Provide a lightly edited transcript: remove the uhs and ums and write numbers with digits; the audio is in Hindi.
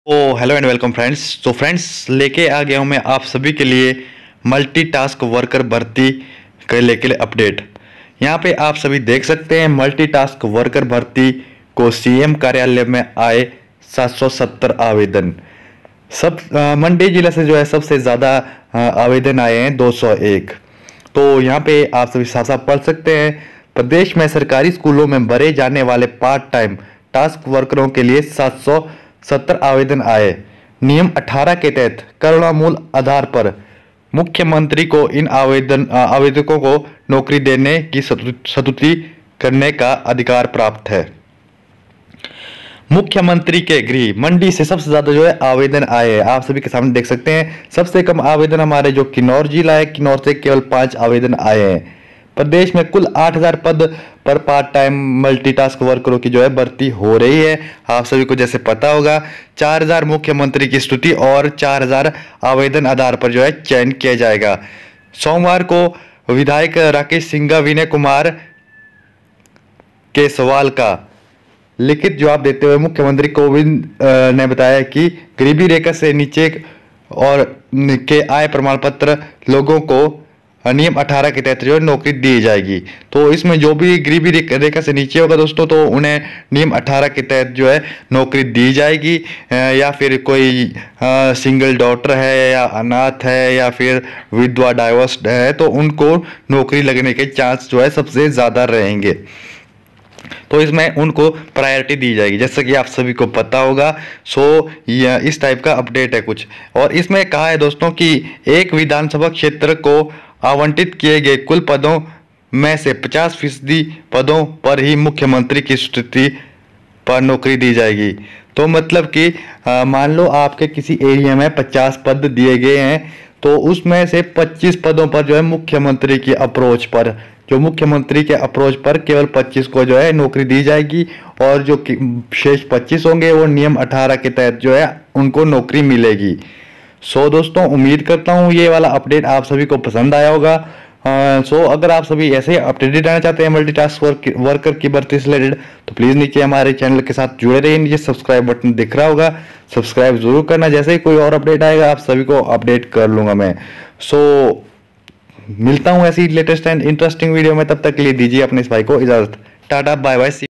Hello and welcome friends. तो फ्रेंड्स लेके आ गया हूँ मैं आप सभी के लिए मल्टीटास्क वर्कर भर्ती के लेके अपडेट। यहाँ पे आप सभी देख सकते हैं मल्टीटास्क वर्कर भर्ती को सीएम कार्यालय में आए 770 आवेदन। मंडी जिला से जो है सबसे ज़्यादा आवेदन आए हैं 201। तो यहाँ पे आप सभी साफ साफ पढ़ सकते हैं, प्रदेश में सरकारी स्कूलों में भरे जाने वाले पार्ट टाइम टास्क वर्करों के लिए 770 आवेदन आए। नियम 18 के तहत करुणामूल आधार पर मुख्यमंत्री को इन आवेदकों को नौकरी देने की स्वीकृति करने का अधिकार प्राप्त है। मुख्यमंत्री के गृह मंडी से सबसे ज्यादा जो है आवेदन आए हैं, आप सभी के सामने देख सकते हैं। सबसे कम आवेदन हमारे जो किन्नौर जिला है, किन्नौर से केवल 5 आवेदन आए हैं। प्रदेश में कुल 8000 पद पर पार्ट टाइम मल्टीटास्क वर्करों की जो है भर्ती हो रही है। आप सभी को जैसे पता होगा 4000 मुख्यमंत्री की स्तुति और 4000 आवेदन आधार पर जो है चयन किया जाएगा। सोमवार को विधायक राकेश सिंघा विनय कुमार के सवाल का लिखित जवाब देते हुए मुख्यमंत्री कोविंद ने बताया कि गरीबी रेखा से नीचे और के आय प्रमाण पत्र लोगों को नियम 18 के तहत जो है नौकरी दी जाएगी। तो इसमें जो भी गरीबी रेखा से नीचे होगा दोस्तों, तो उन्हें नियम 18 के तहत जो है नौकरी दी जाएगी। या फिर कोई सिंगल डॉटर है या अनाथ है या फिर विधवा डाइवोर्स्ड है, तो उनको नौकरी लगने के चांस जो है सबसे ज़्यादा रहेंगे। तो इसमें उनको प्रायोरिटी दी जाएगी, जैसा कि आप सभी को पता होगा। इस टाइप का अपडेट है कुछ। और इसमें कहा है दोस्तों कि एक विधानसभा क्षेत्र को आवंटित किए गए कुल पदों में से 50% पदों पर ही मुख्यमंत्री की स्वीकृति पर नौकरी दी जाएगी। तो मतलब कि मान लो आपके किसी एरिया में 50 पद दिए गए हैं, तो उसमें से 25 पदों पर जो है मुख्यमंत्री की अप्रोच पर केवल 25 को जो है नौकरी दी जाएगी। और जो शेष 25 होंगे वो नियम 18 के तहत जो है उनको नौकरी मिलेगी। दोस्तों उम्मीद करता हूँ ये वाला अपडेट आप सभी को पसंद आया होगा। अगर आप सभी ऐसे अपडेटेड रहना चाहते हैं मल्टीटास्क वर्कर की भर्ती से रिलेटेड, तो प्लीज़ नीचे हमारे चैनल के साथ जुड़े रहिए। नीचे सब्सक्राइब बटन दिख रहा होगा, सब्सक्राइब जरूर करना। जैसे ही कोई और अपडेट आएगा आप सभी को अपडेट कर लूँगा मैं। मिलता हूँ ऐसी लेटेस्ट एंड इंटरेस्टिंग वीडियो में, तब तक के लिए दीजिए अपने इस भाई को इजाज़त। Tata bye bye.